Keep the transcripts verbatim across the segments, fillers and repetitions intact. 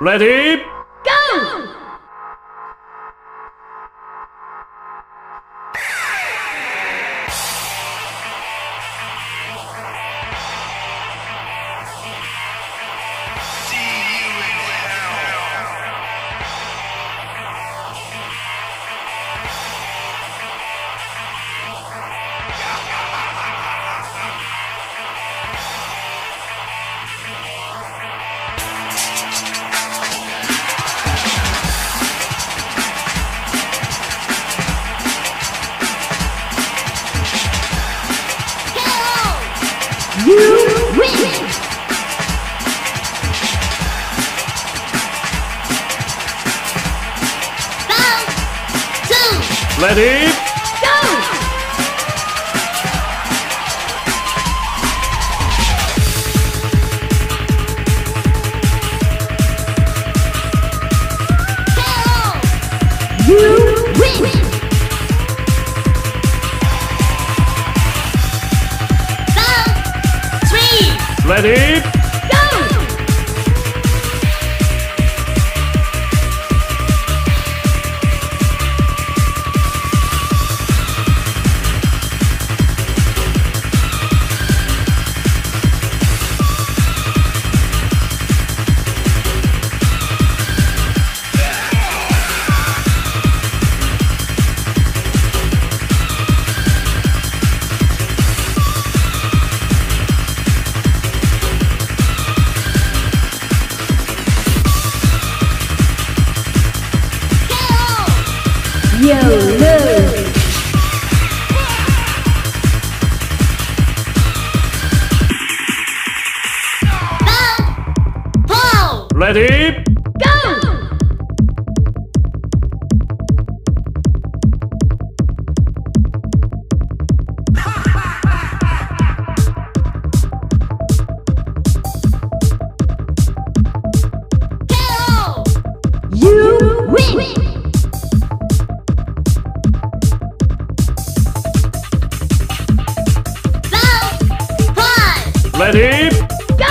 Ready? Go! You win! Round two! Ready? Go! K O! You win! Ready? Go! You lose. Round four. Ready? Go! K O! You win! Ready? Go!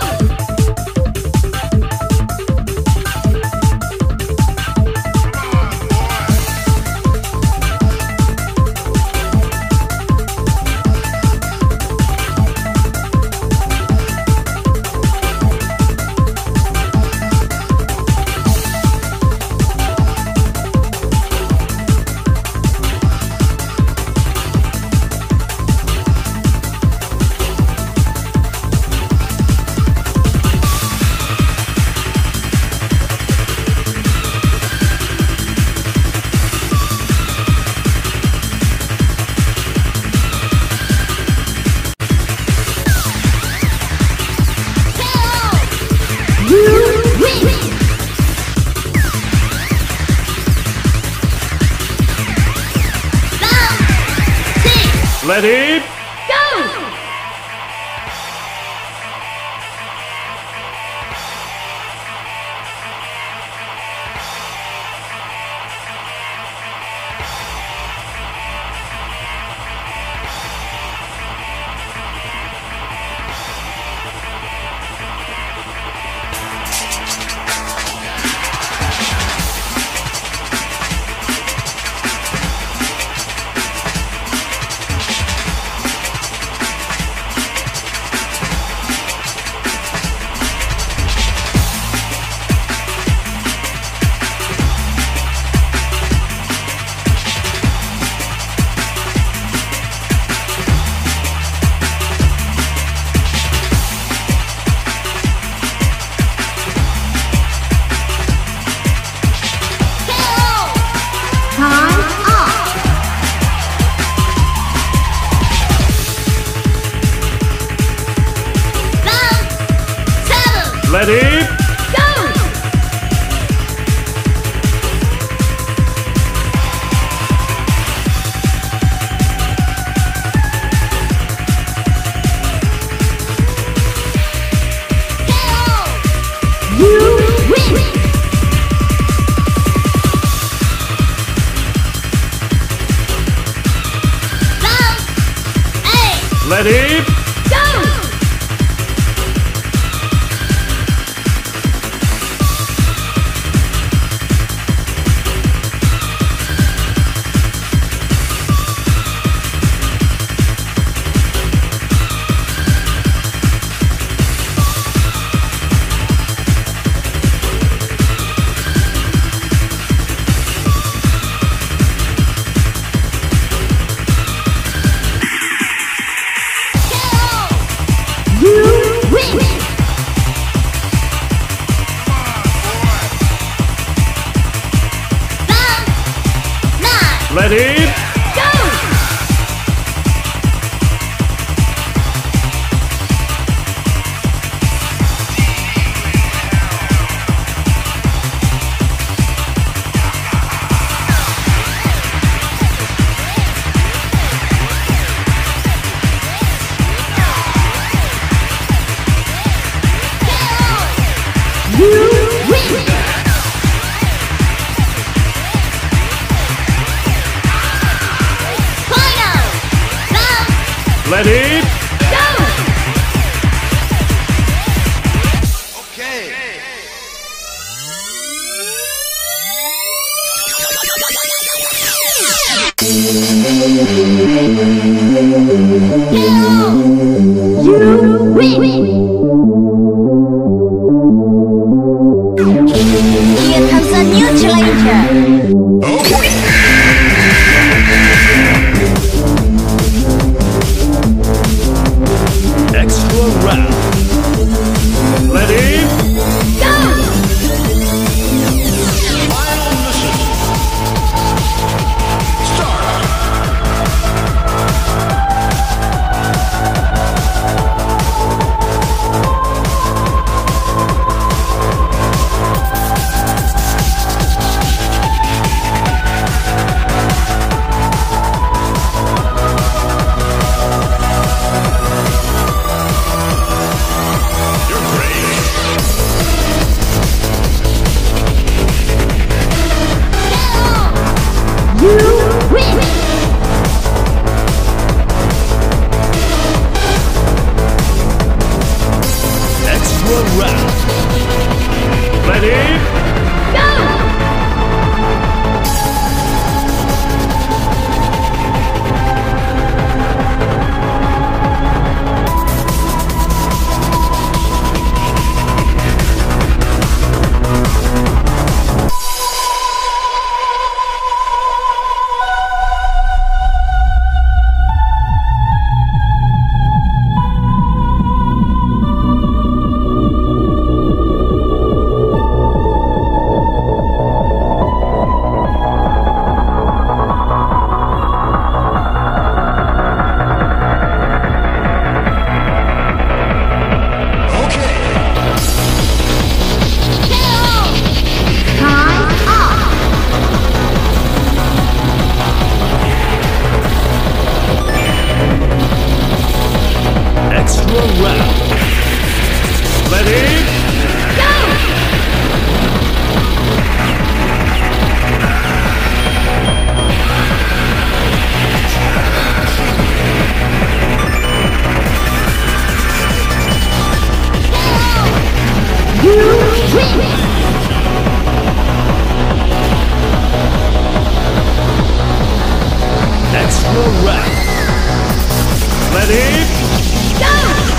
Ready? Go! Time up! Round seven! Ready? Go! K O! You win! Ready? Go! Ready? Go! Okay. You win! Here comes a new challenger! Extra round. Ready? Go! Final mission. Start. You're great. You win! Extra round. Ready? Go! Time up! Extra round. Ready? Go! You win! Extra round. Ready? Go!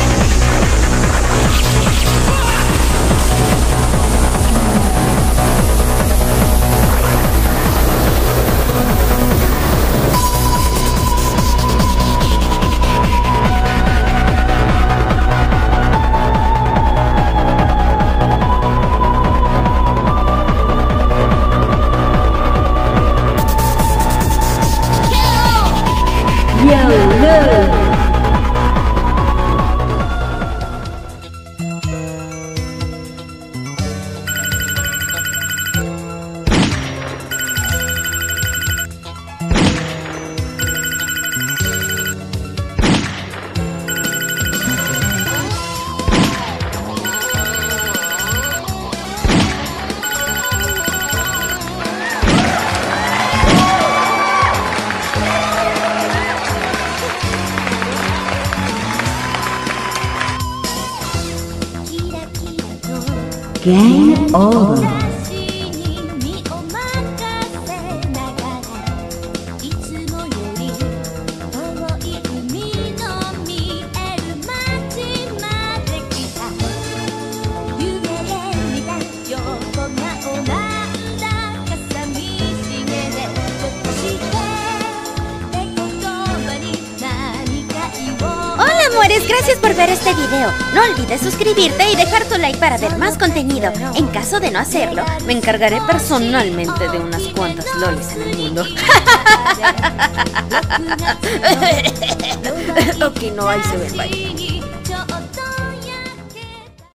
YOLO! Game over. Hola amores, gracias por ver este video. No olvides suscribirte y dejar tu like para ver más contenido. En caso de no hacerlo, me encargaré personalmente de unas cuantas lolis en el mundo. Ok, no, ahí se ve, bye.